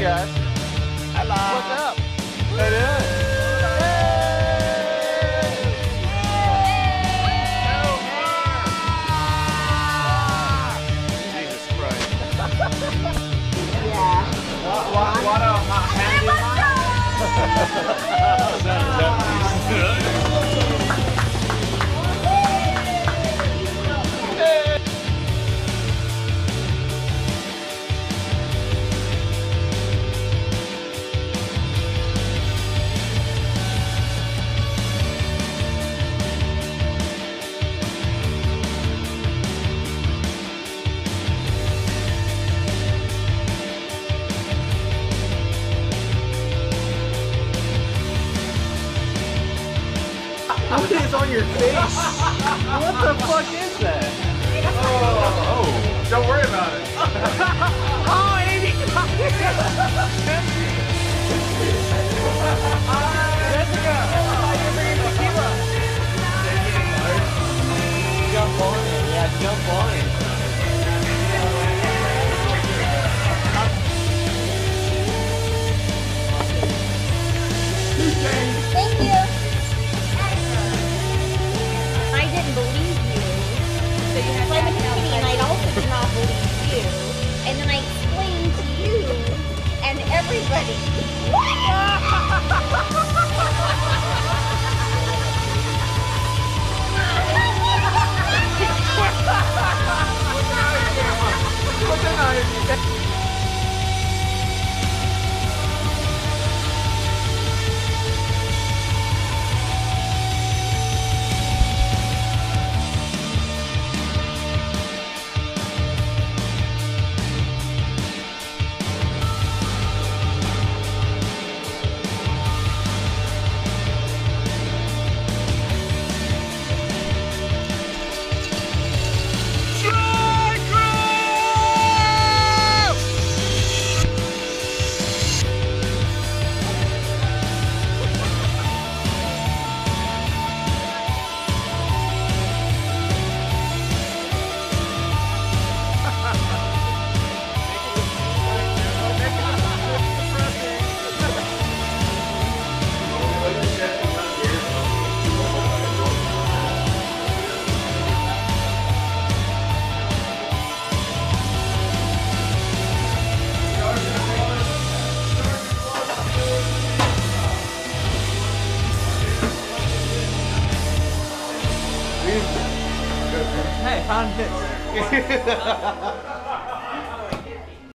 guys. Hello. What's up? How you doing? Jesus Christ. Yeah. What a What is on your face? What the fuck is that? Oh, don't worry about it. Oh, Amy! Jessica! You're bringing tequila! Jump on it. Yeah, jump on it. Thank you. I didn't believe you. So you had So I'm a to comedian and I also did not believe you. And then I explained to you and everybody. What's the knife? Hey, found this.